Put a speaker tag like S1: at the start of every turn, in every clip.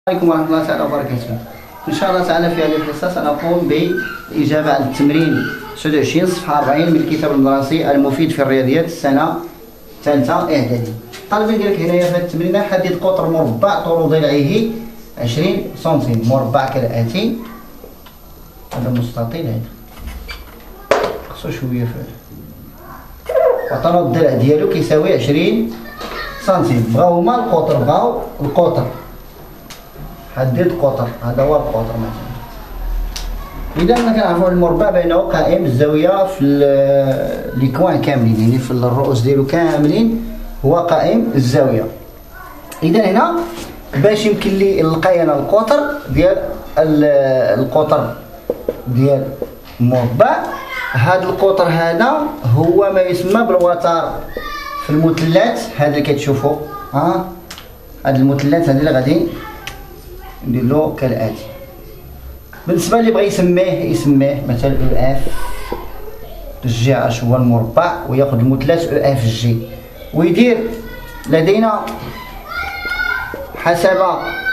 S1: عليكم ورحمة الله تعالى وبركاته. إن شاء الله تعالى في هذه الحصة سنقوم بالإجابة على التمرين 29 صفحة 40 من الكتاب المدرسي المفيد في الرياضيات السنة الثالثة إعدادي. طالب قال لك هنايا في هذه التمرين حدد قطر مربع طول ضلعه 20 سنتيم، مربع كالآتي. هذا مستطيل، هذا خصو شوية وعطانا الضلع ديالو كيساوي 20 سنتيم. بغاو هما القطر، بغاو القطر، حدد القطر، هذا هو القطر مثلا. إذا كنعرفو المربع بأنه قائم الزاوية في لي كوان كاملين، يعني في الرؤوس ديالو كاملين هو قائم الزاوية. إذا هنا باش يمكن لي نلقى أنا القطر ديال المربع، هذا القطر هذا هو ما يسمى بالوتر في المثلث هذا اللي كتشوفوا. هذا المثلث هذا اللي غادي نديرلو كالآتي. بالنسبة اللي بغى يسميه مثلا او اف جي اش هو المربع، وياخذ المثلث او اف جي ويدير لدينا حسب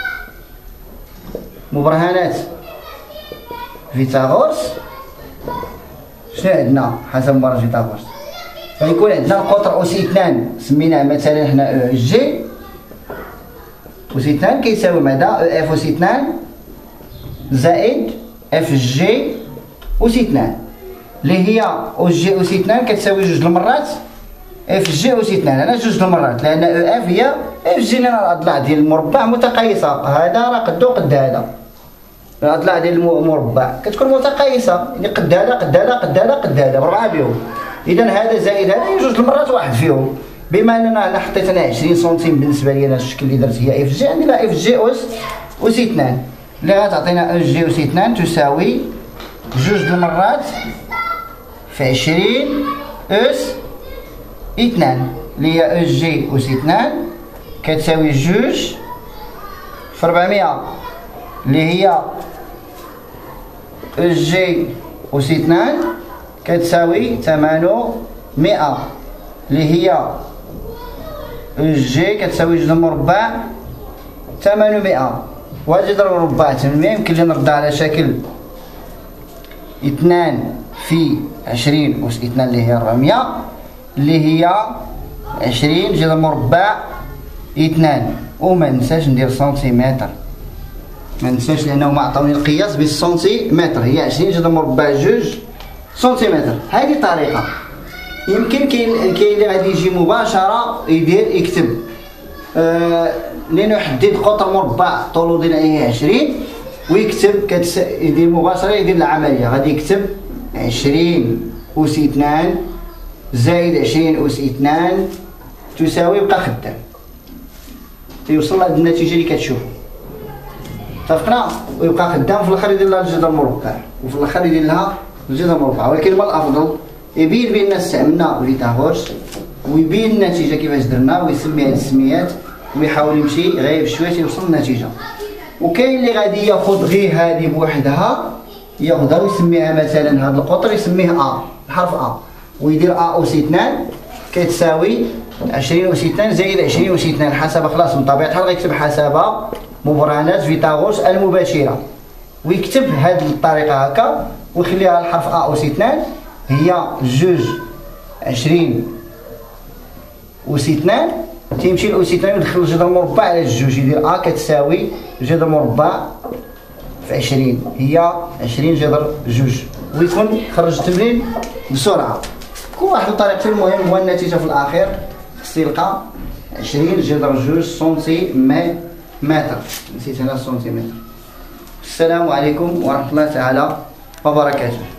S1: مبرهنات فيثاغورس. شنو عندنا حسب مبرهن فيثاغورس؟ فيكون عندنا القطر أس 2 سميناه مثلا هنا او جي، أس 2 كيساوي ماذا؟ او اف أس 2 زائد اف جي أس 2، اللي هي أس جي أس 2 كتساوي جوج المرات اف جي أس 2. علاش جوج المرات؟ لأن او اف هي اف جي، لأن الأضلاع ديال المربع متقايسة، هذا راه قدو قد هذا. الأضلاع ديال المربع كتكون متقايسة، يعني قد هذا قد هذا قد هذا قد هذا بربعة بهم. إذا هذا زائد هذا هي جوج المرات واحد فيهم. بما أننا أنا حطيت أنا 20 سنتيم بالنسبة لي أنا الشكل اللي درت هي اف جي، عندي لا اف جي أس 2 اللي غتعطينا اف جي أس 2 تساوي جوج المرات في 20 أس 2 اللي هي اف جي أس 2 كتساوي جوج في 400 اللي هي اف جي أس 2 كتساوي 800 اللي هي اف جي كتساوي جوج مربع 800. وهذا جذر مربع 800 يمكن لي نردها على شكل 2 في 20 أس 2 اللي هي 400 اللي هي 20 جذر مربع 2. وما ننساش ندير سنتيمتر، ما ننساش لأنه ما عطاوني القياس بالسنتيمتر، هي 20 جذر مربع 2 سنتيمتر. هذه طريقة. يمكن كاين اللي غادي يجي مباشرة يكتب لنحدد قطر مربع طول ضلعه 20 ويكتب يدير مباشرة، يدير العملية غادي يكتب 20 أس 2 زائد 20 أس 2 تساوي، يبقى خدام تيوصل لهاد النتيجة اللي كتشوفوا. اتفقنا؟ ويبقى خدام في الاخر يدير لها الجذر مربع، وفي الاخر يدير لها الجذر مربع. ولكن ما الافضل يبين بان استعملنا فيثاغورس ويبين النتيجة كيفاش درنا ويسمي هاد السميات ويحاول يمشي غير بشويه يوصل للنتيجة. وكاين اللي غادي ياخذ غير هذه بوحدها، ياخذها ويسميها مثلا هذا القطر يسميه الحرف ويدير أس 2 كتساوي 20 أس 2 زائد 20 أس 2 حسب خلاص من طبيعة الحال غيكتب حسب مبرهنات فيثاغورس المباشرة، ويكتب هذه الطريقة هكا ويخليها الحرف أس 2 هي جوج 20 أس 2 تيمشي لأس 2 ويدخل الجذر المربع على الجوج يدير كتساوي جذر مربع في 20 هي 20 جذر جوج، ويكون خرج التمرين بسرعة. كل واحد بطريقته، المهم هو النتيجة في الأخير خص يلقى 20 جذر جوج سنتيمتر. نسيت هنا السنتيمتر. السلام عليكم ورحمة الله تعالى وبركاته.